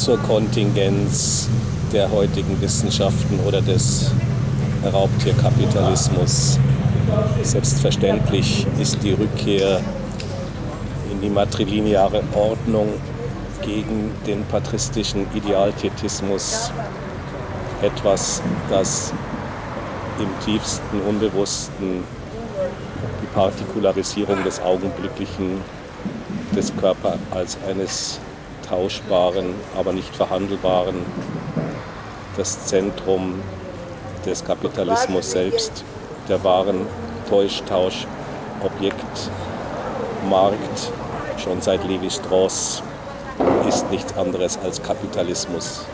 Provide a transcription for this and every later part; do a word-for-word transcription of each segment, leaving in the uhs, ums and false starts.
zur Kontingenz der heutigen Wissenschaften oder des Raubtierkapitalismus. Selbstverständlich ist die Rückkehr in die matrilineare Ordnung gegen den patristischen Idealthetismus etwas, das im tiefsten Unbewussten die Partikularisierung des Augenblicklichen, des Körpers als eines tauschbaren, aber nicht verhandelbaren, das Zentrum des Kapitalismus selbst, der wahren Täuschtausch, Objekt, Markt, schon seit Lévi-Strauss, ist nichts anderes als Kapitalismus.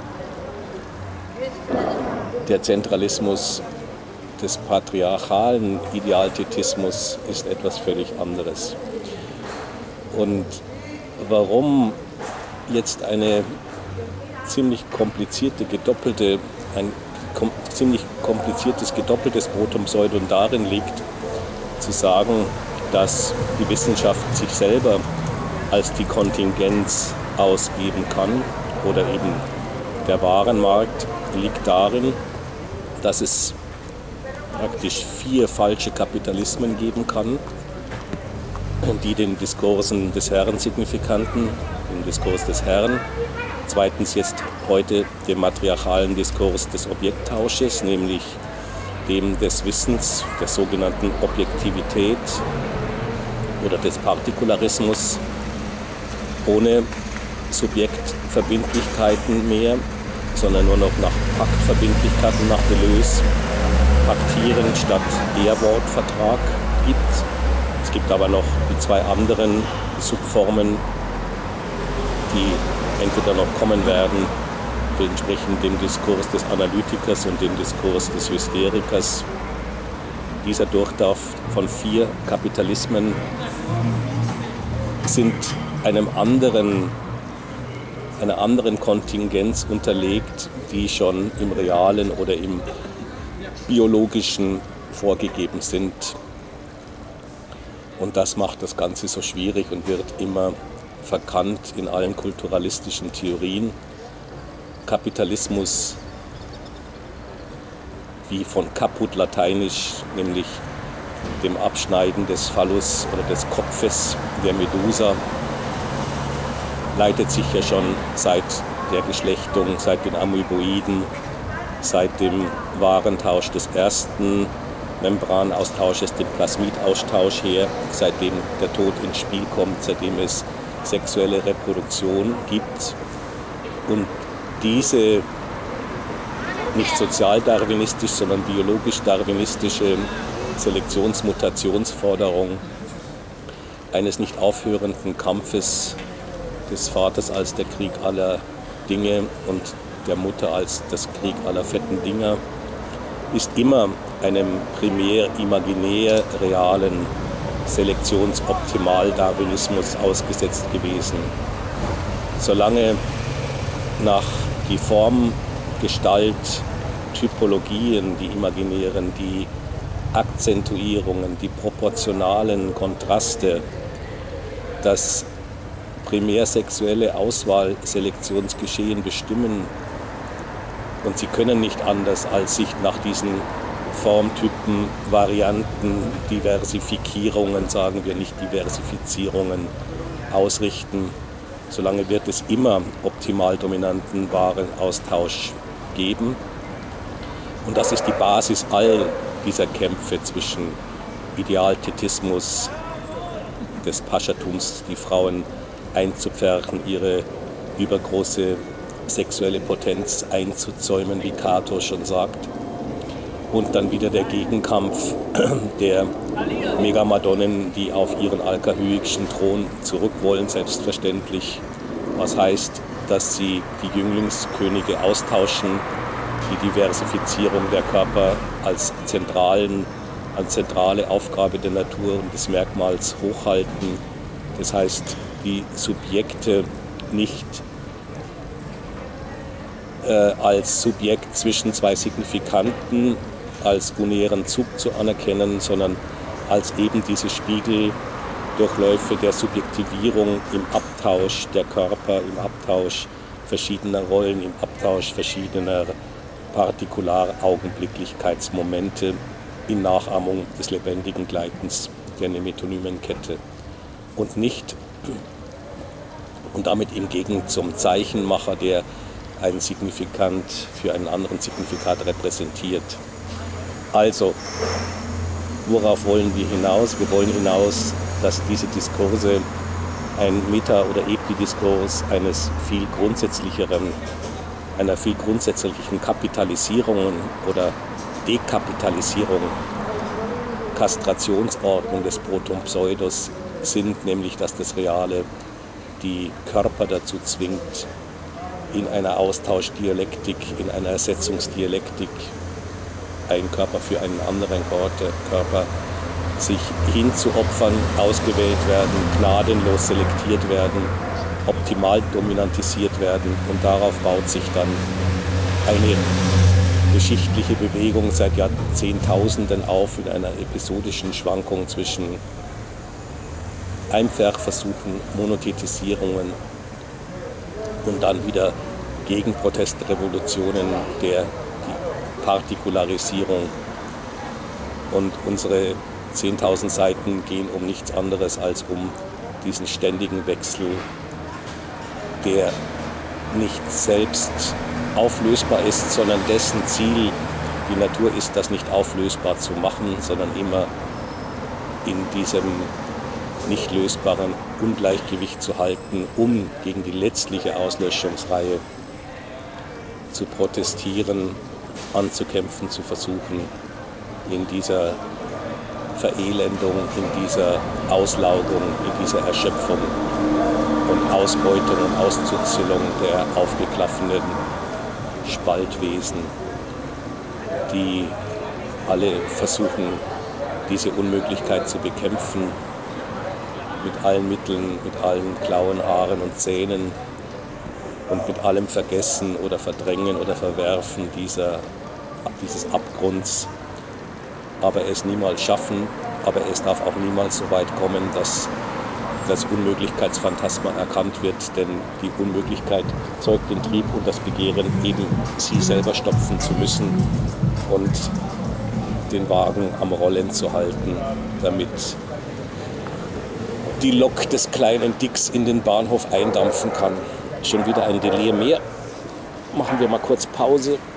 Der Zentralismus des patriarchalen Idealthetismus ist etwas völlig anderes. Und warum jetzt eine ziemlich komplizierte, gedoppelte, ein kom ziemlich kompliziertes, gedoppeltes Protum Pseudon darin liegt, zu sagen, dass die Wissenschaft sich selber als die Kontingenz ausgeben kann oder eben der Warenmarkt, liegt darin, dass es praktisch vier falsche Kapitalismen geben kann, die den Diskursen des Herrn signifikanten, den Diskurs des Herrn, zweitens jetzt heute dem matriarchalen Diskurs des Objekttausches, nämlich dem des Wissens, der sogenannten Objektivität oder des Partikularismus, ohne Subjektverbindlichkeiten mehr, sondern nur noch nach Paktverbindlichkeiten, nach Deleuze, Paktieren statt Ehrwortvertrag gibt. Es gibt aber noch die zwei anderen Subformen, die entweder noch kommen werden, entsprechend dem Diskurs des Analytikers und dem Diskurs des Hysterikers. Dieser Durchlauf von vier Kapitalismen sind einem anderen, einer anderen Kontingenz unterlegt, die schon im Realen oder im Biologischen vorgegeben sind. Und das macht das Ganze so schwierig und wird immer verkannt in allen kulturalistischen Theorien. Kapitalismus, wie von Caput lateinisch, nämlich dem Abschneiden des Phallus oder des Kopfes der Medusa, leitet sich ja schon seit der Geschlechtung, seit den Amoeboiden, seit dem Warentausch des ersten Membranaustausches, dem Plasmidaustausch her, seitdem der Tod ins Spiel kommt, seitdem es sexuelle Reproduktion gibt. Und diese nicht sozialdarwinistisch, sondern biologisch-darwinistische Selektionsmutationsforderung eines nicht aufhörenden Kampfes des Vaters als der Krieg aller Dinge und der Mutter als das Krieg aller fetten Dinger, ist immer einem primär imaginär realen Selektionsoptimal-Darwinismus ausgesetzt gewesen. Solange nach die Form, Gestalt, Typologien, die imaginären, die Akzentuierungen, die proportionalen Kontraste, das primär sexuelle Auswahlselektionsgeschehen bestimmen. Und sie können nicht anders, als sich nach diesen Formtypen, Varianten, Diversifikierungen, sagen wir nicht Diversifizierungen, ausrichten. Solange wird es immer optimal dominanten Warenaustausch geben. Und das ist die Basis all dieser Kämpfe zwischen Idealthetismus des Paschatums, die Frauen einzupferchen, ihre übergroße sexuelle Potenz einzuzäumen, wie Cato schon sagt. Und dann wieder der Gegenkampf der Megamadonnen, die auf ihren alkahyischen Thron zurück wollen, selbstverständlich. Was heißt, dass sie die Jünglingskönige austauschen, die Diversifizierung der Körper als, zentralen, als zentrale Aufgabe der Natur und des Merkmals hochhalten. Das heißt, die Subjekte nicht äh, als Subjekt zwischen zwei Signifikanten, als unären Zug zu anerkennen, sondern als eben diese Spiegeldurchläufe der Subjektivierung im Abtausch der Körper, im Abtausch verschiedener Rollen, im Abtausch verschiedener Partikular-Augenblicklichkeitsmomente in Nachahmung des lebendigen Gleitens der Nemetonymenkette und nicht und damit im Gegensatz zum Zeichenmacher, der einen Signifikant für einen anderen Signifikat repräsentiert. Also, worauf wollen wir hinaus? Wir wollen hinaus, dass diese Diskurse ein Meta- oder Epidiskurs eines viel grundsätzlicheren, einer viel grundsätzlichen Kapitalisierung oder Dekapitalisierung, Kastrationsordnung des Proton-Pseudos sind, nämlich dass das Reale die Körper dazu zwingt, in einer Austauschdialektik, in einer Ersetzungsdialektik, einen Körper für einen anderen Körper, sich hinzuopfern, ausgewählt werden, gnadenlos selektiert werden, optimal dominantisiert werden, und darauf baut sich dann eine geschichtliche Bewegung seit Jahrzehntausenden auf in einer episodischen Schwankung zwischen Einfärversuchen, Monothetisierungen und dann wieder Gegenprotestrevolutionen der die Partikularisierung. Und unsere zehntausend Seiten gehen um nichts anderes als um diesen ständigen Wechsel, der nicht selbst auflösbar ist, sondern dessen Ziel die Natur ist, das nicht auflösbar zu machen, sondern immer in diesem nicht lösbaren Ungleichgewicht zu halten, um gegen die letztliche Auslöschungsreihe zu protestieren, anzukämpfen, zu versuchen, in dieser Verelendung, in dieser Auslaugung, in dieser Erschöpfung und Ausbeutung und Auszuzzelung der aufgeklaffenen Spaltwesen, die alle versuchen, diese Unmöglichkeit zu bekämpfen, mit allen Mitteln, mit allen Klauen, Haaren und Zähnen und mit allem Vergessen oder Verdrängen oder Verwerfen dieser, dieses Abgrunds, aber es niemals schaffen, aber es darf auch niemals so weit kommen, dass das Unmöglichkeitsphantasma erkannt wird, denn die Unmöglichkeit zeugt den Trieb und das Begehren, eben sie selber stopfen zu müssen und den Wagen am Rollen zu halten, damit die Lok des kleinen Dicks in den Bahnhof eindampfen kann. Schon wieder ein Delir mehr. Machen wir mal kurz Pause.